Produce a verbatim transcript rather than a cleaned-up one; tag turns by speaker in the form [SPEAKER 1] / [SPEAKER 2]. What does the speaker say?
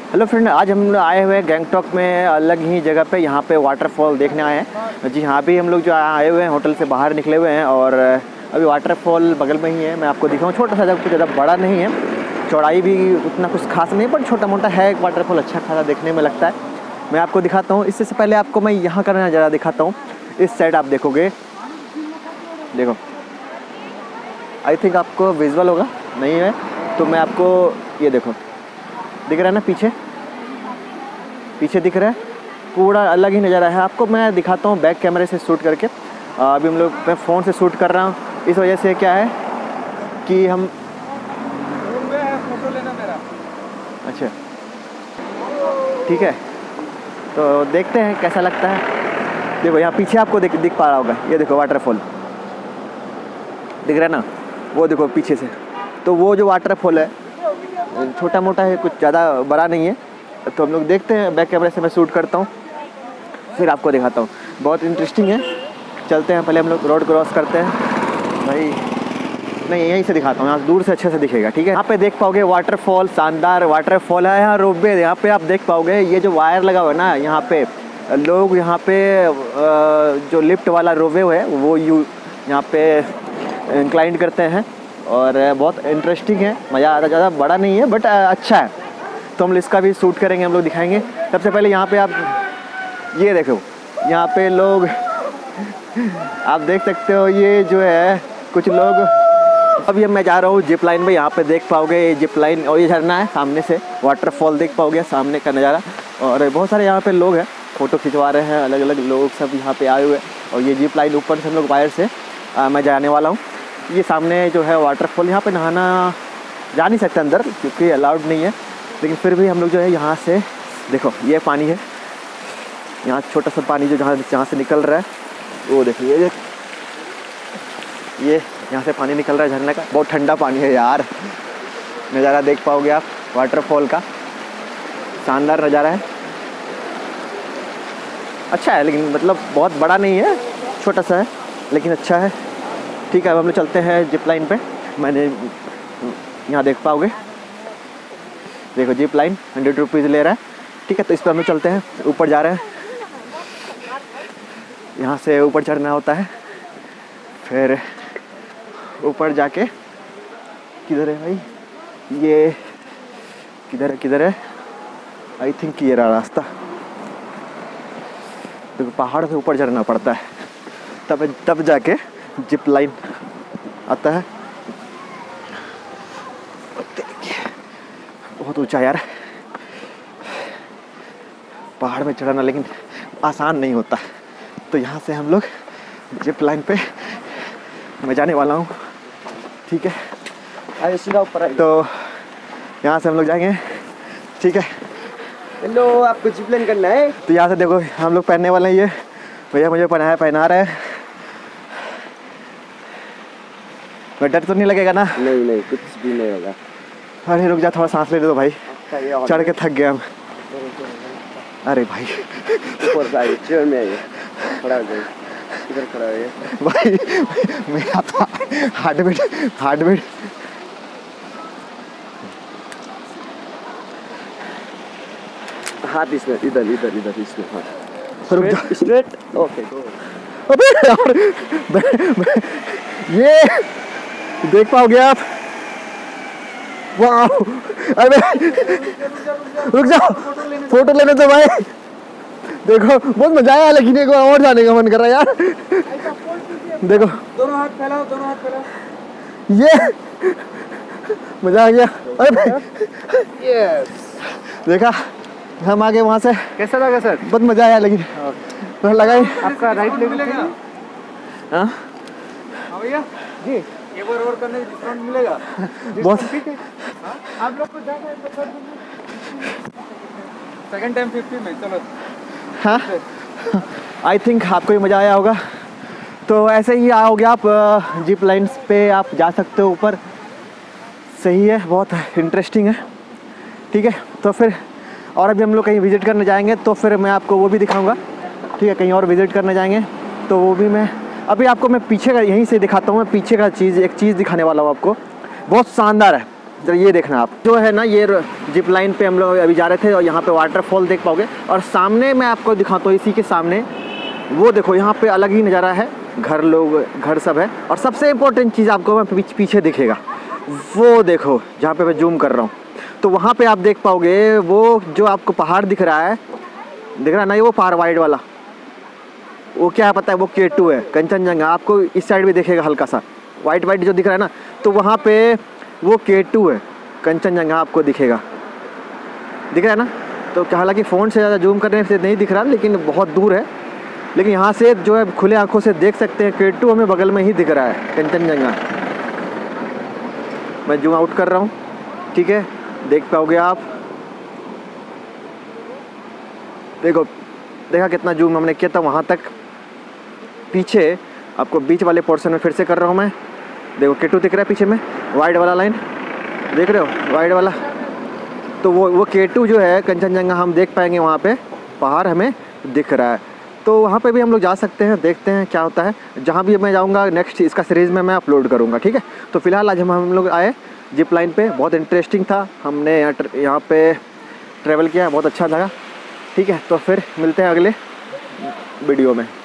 [SPEAKER 1] Hello friend, आज हम आए हुए हैं गैंगटॉक में अलग ही जगह पे। यहाँ पे वाटरफॉल देखने आए हैं। जी हाँ, अभी हम लोग जो आए हुए हैं होटल से बाहर निकले हुए हैं और अभी वाटरफॉल बगल में ही है। मैं आपको दिखाऊँ, छोटा सा जगह, कुछ ज़्यादा बड़ा नहीं है, चौड़ाई भी उतना कुछ खास नहीं, पर छोटा मोटा है वाटरफॉल, अच्छा खासा देखने में लगता है। मैं आपको दिखाता हूँ। इससे पहले आपको मैं यहाँ का नज़ारा दिखाता हूँ। इस साइड आप देखोगे, देखो, आई थिंक आपको विजुअल होगा, नहीं है तो मैं आपको ये देखो, दिख रहा है ना, पीछे पीछे दिख रहा है, पूरा अलग ही नज़ारा है। आपको मैं दिखाता हूँ बैक कैमरे से शूट करके। अभी हम लोग, मैं फ़ोन से शूट कर रहा हूँ, इस वजह से क्या है कि हम फोटो लेना मेरा। अच्छा ठीक है, तो देखते हैं कैसा लगता है। देखो यहाँ पीछे आपको दिख दिख पा रहा होगा, ये देखो वाटरफॉल दिख रहा है ना, वो देखो पीछे से। तो वो जो वाटरफॉल है छोटा मोटा है, कुछ ज़्यादा बड़ा नहीं है। तो हम लोग देखते हैं, बैक कैमरे से मैं शूट करता हूँ, फिर आपको दिखाता हूँ। बहुत इंटरेस्टिंग है। चलते हैं, पहले हम लोग रोड क्रॉस करते हैं भाई। नहीं, यहीं से दिखाता हूँ, यहाँ दूर से अच्छे से दिखेगा, ठीक है। यहाँ पे देख पाओगे वाटरफॉल, शानदार वाटरफॉल है। यहाँ रोपवे, यहाँ पे आप देख पाओगे, ये जो वायर लगा हुआ है ना, यहाँ पे लोग, यहाँ पे जो लिफ्ट वाला रोपवे है वो यू यहाँ पे इंक्लाइन करते हैं और बहुत इंटरेस्टिंग है। मज़ा आता, ज़्यादा बड़ा नहीं है बट अच्छा है। तो हम इसका भी शूट करेंगे, हम लोग दिखाएंगे। सबसे पहले यहाँ पे आप ये देखो, यहाँ पे लोग आप देख सकते हो, ये जो है कुछ लोग। अभी मैं जा रहा हूँ जिप लाइन में, यहाँ पे देख पाओगे ये जिप लाइन और ये झरना है, सामने से वाटरफॉल देख पाओगे, सामने का नज़ारा। और बहुत सारे यहाँ पे लोग हैं, फ़ोटो खिंचवा रहे हैं, अलग अलग लोग सब यहाँ पे आए हुए हैं। और ये जिप लाइन ऊपर से हम लोग वायर से आ, मैं जाने वाला हूँ। ये सामने जो है वाटरफॉल, यहाँ पे नहाना जा नहीं सकते अंदर क्योंकि अलाउड नहीं है, लेकिन फिर भी हम लोग जो है यहाँ से, देखो ये पानी है, यहाँ छोटा सा पानी जो जहाँ जहाँ से निकल रहा है, वो देखो, ये ये यहाँ से पानी निकल रहा है झरने का। बहुत ठंडा पानी है यार। नज़ारा देख पाओगे आप वाटरफॉल का, शानदार नज़ारा है, अच्छा है, लेकिन मतलब बहुत बड़ा नहीं है, छोटा सा है लेकिन अच्छा है। ठीक है, अब हम लोग चलते हैं जिप लाइन पे। मैंने यहाँ देख पाओगे, देखो जिप लाइन हंड्रेड रुपीज़ ले रहा है, ठीक है। तो इस पर हम लोग चलते हैं, ऊपर जा रहे हैं। यहाँ से ऊपर चढ़ना होता है, फिर ऊपर जाके, किधर है भाई, ये किधर है किधर है आई थिंक ये रहा रास्ता। देखो पहाड़ से ऊपर चढ़ना पड़ता है, तब तब जाके जिप लाइन आता है। बहुत ऊंचा यार पहाड़ में चढ़ना, लेकिन आसान नहीं होता। तो यहाँ से हम लोग जिप लाइन पे मैं जाने वाला हूँ, ठीक है। आइए सीधा ऊपर आइए। तो यहाँ से हम लोग जाएंगे, ठीक है। हेलो, आपको जिप लाइन करना है? तो यहाँ से देखो हम लोग पहनने वाले हैं, ये भैया मुझे पहना है, पहना रहे हैं। मैं डर तो नहीं लगेगा ना?
[SPEAKER 2] नहीं नहीं, कुछ भी नहीं होगा।
[SPEAKER 1] अरे रुक जा, थोड़ा सांस ले दो भाई, चढ़ के थक गया हम। अरे भाई
[SPEAKER 2] ऊपर आइए, चेयर में आइए, खड़ा हो जाइए, इधर खड़ा होइए
[SPEAKER 1] भाई। मेरा तो हार्ट बीट हार्ट बीट
[SPEAKER 2] हाथ इसमें, इधर इधर इधर इसमें, हाथ
[SPEAKER 1] रुक जा,
[SPEAKER 2] स्ट्रेट, ओके गो।
[SPEAKER 1] अबे यार, ये देख पाओगे आप, वाह। अरे रुक जाओ, फोटो लेने दो भाई। देखो बहुत मजा आया, लेकिन एक बार और जाने का मन कर रहा है यार। देखो
[SPEAKER 2] दोनों हाथ फैलाओ, दोनों हाथ फैलाओ,
[SPEAKER 1] ये मजा आ गया। अरे
[SPEAKER 2] यस,
[SPEAKER 1] देखा, हम आगे वहाँ से।
[SPEAKER 2] कैसा लगा सर?
[SPEAKER 1] बहुत मजा आया, लेकिन तो लगा ही।
[SPEAKER 2] आपका राइट लेग मिलेगा?
[SPEAKER 1] हाँ
[SPEAKER 2] भैया जी, एक बार और करने डिस्काउंट मिलेगा?
[SPEAKER 1] बहुत।
[SPEAKER 2] ठीक है, आप लोग को जाना है तो कर दूंगा, सेकंड टाइम फिफ्टी में। चलो
[SPEAKER 1] हाँ, आई थिंक आपको भी मज़ा आया होगा। तो ऐसे ही आओगे आप जिप लाइन्स पे, आप जा सकते हो ऊपर, सही है, बहुत इंटरेस्टिंग है, ठीक है। तो फिर और अभी हम लोग कहीं विज़िट करने जाएंगे, तो फिर मैं आपको वो भी दिखाऊंगा, ठीक है। कहीं और विज़िट करने जाएंगे तो वो भी मैं, अभी आपको मैं पीछे का यहीं से दिखाता हूँ। मैं पीछे का चीज़, एक चीज़ दिखाने वाला हूँ आपको, बहुत शानदार है। तो ये देखना आप जो है ना, ये जिप लाइन पे हम लोग अभी जा रहे थे और यहाँ पे वाटरफॉल देख पाओगे। और सामने मैं आपको दिखाता हूँ, इसी के सामने वो देखो, यहाँ पे अलग ही नज़ारा है, घर लोग घर सब है। और सबसे इम्पोर्टेंट चीज़ आपको मैं पीछे पीछे दिखेगा, वो देखो जहाँ पे मैं जूम कर रहा हूँ, तो वहाँ पे आप देख पाओगे वो जो आपको पहाड़ दिख रहा है, दिख रहा है ना, ये वो पहाड़ वाइट वाला, वो क्या पता है, वो के टू है, कंचनजंगा। आपको इस साइड भी दिखेगा हल्का सा वाइट वाइट जो दिख रहा है ना, तो वहाँ पे वो के टू है, कंचनजंगा आपको दिखेगा, दिख रहा है ना। तो हालांकि फ़ोन से ज़्यादा जूम करने से नहीं दिख रहा, लेकिन बहुत दूर है, लेकिन यहाँ से जो है खुले आंखों से देख सकते हैं, के टू हमें बगल में ही दिख रहा है, कंचनजंगा। मैं जूम आउट कर रहा हूँ, ठीक है, देख पाओगे आप। देखो देखा कितना जूम हमने किया था वहाँ तक। पीछे आपको बीच वाले पोर्शन में फिर से कर रहा हूँ मैं, देखो के टू दिख रहा है पीछे में, वाइट वाला लाइन देख रहे हो, वाइट वाला, तो वो वो के टू जो है कंचनजंगा हम देख पाएंगे, वहाँ पे पहाड़ हमें दिख रहा है। तो वहाँ पे भी हम लोग जा सकते हैं, देखते हैं क्या होता है। जहाँ भी मैं जाऊँगा नेक्स्ट इसका सीरीज़ में मैं अपलोड करूँगा, ठीक है। तो फिलहाल आज हम हम लोग आए जिप लाइन पे, बहुत इंटरेस्टिंग था, हमने यहाँ यहाँ पे ट्रैवल किया, बहुत अच्छा लगा, ठीक है। तो फिर मिलते हैं अगले वीडियो में।